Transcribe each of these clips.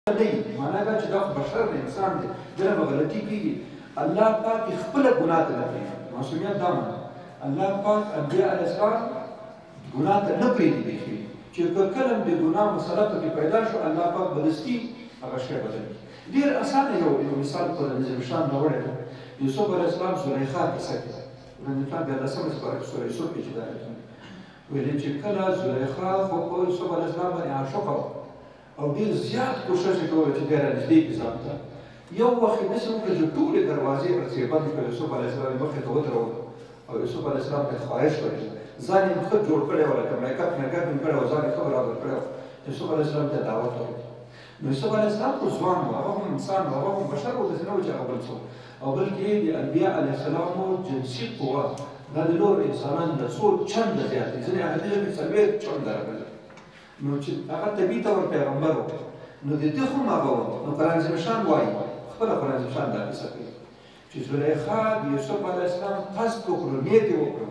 نه معنا دا چې دا بشر دی انسان دی دغه به غلطي کېږي الله پاک خپله ګناه ته نه پرېږدي معصومیت دا معنی الله پاک انبیا علیه السلام ګناه ته نه پرېږدي بیخي چې که کله د ګناه مسله پکې پیدا شو الله پاک بدستي هغه شی بدل کړي ډېر اسانه یو مثال په نظم شان راوړی دی یوسف علیه السلام زلیخا کیسه کې زلیخا دیارلسمه سپارښت سوره یوسف کې چې دا ویلې چې کله زلیخا خو په یوسف علیه السلام باندې عاشقه وه او ډېر زیات کوشش یې کوله چې دی رانږدې کړي ځان ته یو وخت یې داسې وکړه چې ټولې دروازې ورڅخه بندې کړې یوسف علیه السلام یې مخې ته ودرولو او یوسف علیه السلام ته خواهش وکړي ځان یې ښه جوړ کړی و لکه میک اپ یې کړی و ځان یې ښه برابر کړی و یوسف علیه السلام ته دعوت ورکړ نو یوسف علیه السلام خو ځوان و هغه هم انسان و هغه هم بشر و داسې نه و چې هغه بل څه او بلکې د انبیا علیه السلامو جنسي قوه دا د نورو انسانانو نه څو چنده زیات دي ځینې احادیثو کې څلوېښت چنده راغلي نو چې هغه طبیعي طور پیغمبر و نو د ده هم هغه و نو قرآن عظیم شان وایي خپله قرآن عظیم شان دا کیسه کوي چې زلیخا د یوسف علیه السلام قصد وکړو نیت یې وکړو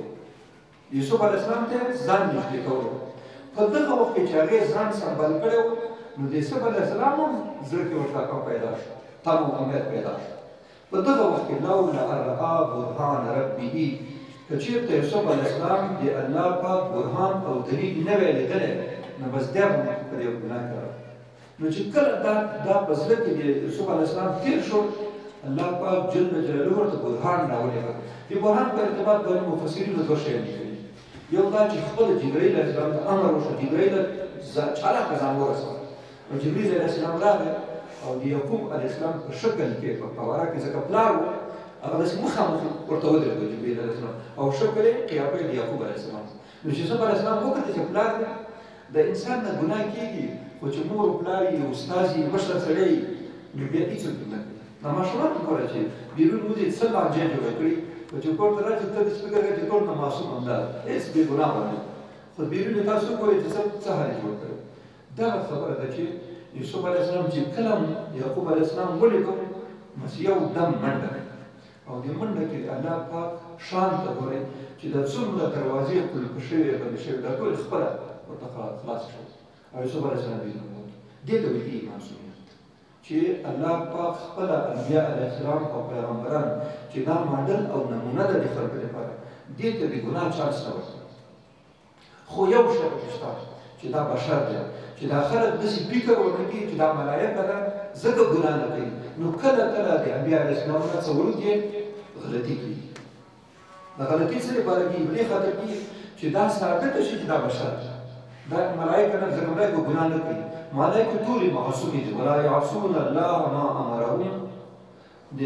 یوسف علیه السلام ته ځان نږدې کولو په دغه وخت کې چې هغې ځان سمبال کړی و نو د یوسف علیه السلام هم زړه کې ورته هغه پیدا شو تم و امید پیدا شو په دغه وخت کې لولا ان رأى برهان ربه که چېرته یوسف علیه السلام د الله پاک برهان او دلیل نه وی لیدلی نو بس دی به په دې ګناه کړی نو چې کله دا په زړه کې د یوسف علیه السلام تېر شو الله پاک جل جلاله ورته برهان راولېږه د برهان په ارتباط باندې مفسرینو دوه شیان لیکلي یو دا چې خپله جبرایل علیه السلام ته امر وشو جبرایل چالاکه ځان ورسوه نو جبرایل علیه السلام راغی او د یعقوب علیه السلام په شکل کې په فواره کې ځکه پلار و هغه داسې مخامخ ورته ودرېږه جبرایل علیه السلام او شکل یې قیافه یې د یعقوب علیه السلام نو چې یوسف علیه السلام وکتل چې پلار دی د انسان نه ګناه کېږي خو چې مور و پلار یې استاد یې مشر سړی یې نو بیا هېڅوک نه کوي دا ماشومان ګوره چې بیرون وځي څه لانجې جوړه کړي خو چې کور ته راشي ته داسې فکر کوې چې ټول نه معصوم همدا هېڅ بې ګناه به نه خو بیرون یې تاسو وګورئ چې څه حال یې جوړ کړی دغه خبره ده چې یوسف علیه السلام چې کله یعقوب علیه السلام ولیکه بس یو دم منډه او دې منډه کې الله پاک شان ته ګورئ چې دا څومره دروازې قلف شوې بندې شوې دا ټول خپله ورته خلاص شو او یوسف علیه السلام دې دې ته ویل معصومیت چې الله پاک خپله انبیا علیه السلام او پیغمبران چې دا ماډل او نمونه ده د خلکو لپاره دې ته د ګناه چانس نه ورکوي خو یو شرط شته چې دا بشر دی چې دا خلک داسې فکر ورته کوي چې دا ملایکه ده ځکه ګناه نه کوي نو کله کله د انبیا علیه السلام نه څه وړوکې غلطي کوي د غلطي څه لپاره کوي په دې خاطر کوي چې دا ثابته شي چې دا بشر دی دا ملائکه نه ځکه ملائکه ګناه نه کوي ملائکه ټولې معصومې دي ولا یعصون الله ما امرهم د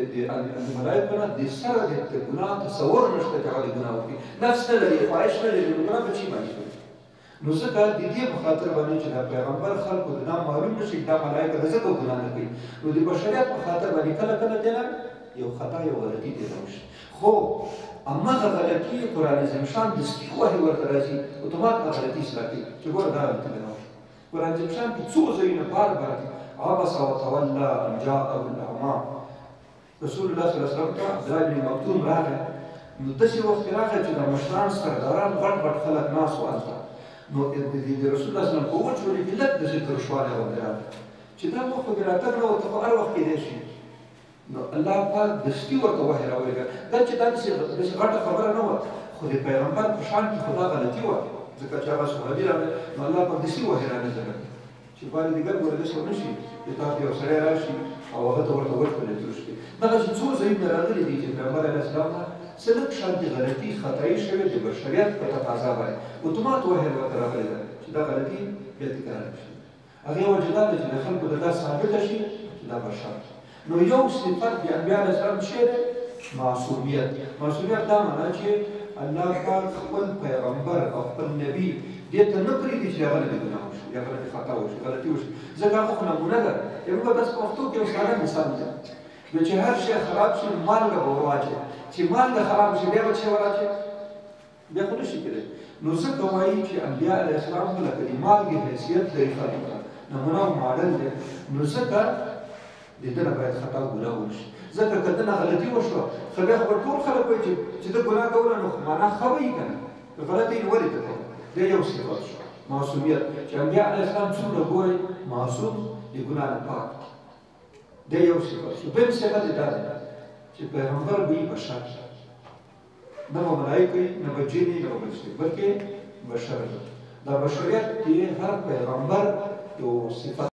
ملائکه نه د سره د ګناه تصور نشته چې هغه ګناه وکړي نفس نه لري خواهش نه لري ګناه به چی باندې کوي نو ځکه د دې په خاطر باندې چې دا پیغمبر خلکو ته دا معلوم نشي دا ملائکه ځکه ګناه نه کوي نو د بشریت په خاطر باندې کله کله دی یو خطا یو غلطي دی راوشي خو هماغه غلطي قرآن عظیم شان دستي وحي ورته راځي اتومات غلطي اصلاح کوي چې ګوره دا غلطي دی قرآن عظیم شان کې څو ځایونه بار بار دي عبس وتولى ان جاءه الاعمى رسول الله صلی الله علیه وسلم ته عبدالله بن مکتوم راغی نو داسې وخت راغی چې د مشران سرداران غټ غټ خلک ناست وو هلته نو د رسول الله صلی الله علیه وسلم په وچولې کې لږ داسې ترشوالی غوندې راغی چې دا وخت خو د راتګ نه ورته خو هر وخت کېدی شي نو الله پاک دستي ورته وحی راولېږه دا چې دا داسې غټه خبره نه وه خو د پیغمبر په شان کې خو دا غلطي وه ځکه چې هغه صحابي راغی نو الله پاک داسې وحی رانظره چې بار دیګر ګوره داسې ونه شي چې تا ته یو سړی راشي او هغه ته ورته وټکړې ترشکې دغسې څو ځایونه راغلي دي چې پیغمبر علیه السلام نه څه لږ شانتې غلطي خطایي شوې د بشریت په تقاضا باندې اتومات وحی ورته راغلی ده چې دا غلطي بیا تکرار نه شي هغې وجه دا ده چې د خلکو ته دا ثابته شي چې دا بشر نو یو صفت د انبیا علیه السلام څه دی معصومیت معصومیت دا معنا چې الله پاک خپل پیغمبر او خپل نبي دې ته نه پرېږدي چې هغه د ګناه وشي یا غلطي خطا وشي غلطي وشي ځکه هغه خو نمونه ده یو به بس پښتو کې یو ساده مثال دی نو چې هر شی خراب شي مالګه به ورواچوي چې مالګه خراب شي بیا به څه ورواچوي بیا خو نشي کېدی نو ځکه وایي چې انبیا علیه السلام خو لکه د مالګې حیثیت لري خلکو ته نمونه او ماډل دی نو ځکه د ده نه باید خطا ګناه ونشي ځکه که ده نه غلطي وشوه خو بیا خو به ټول خلک وایي چې ده ګناه کوله نو معنا ښه وایي که نه غلطي یې ولې ته کوي دا یو صفت شو معصومیت چې انبیا علیه السلام څومره ګورئ معصوم د ګناه نه پاک دی یو صفت شو بل صفت یې دا دی چې پیغمبر به یې بشر نه به ملایکه وي نه به جن نه به بل څه بلکې بشر دا بشریت کې هر پیغمبر یو صفت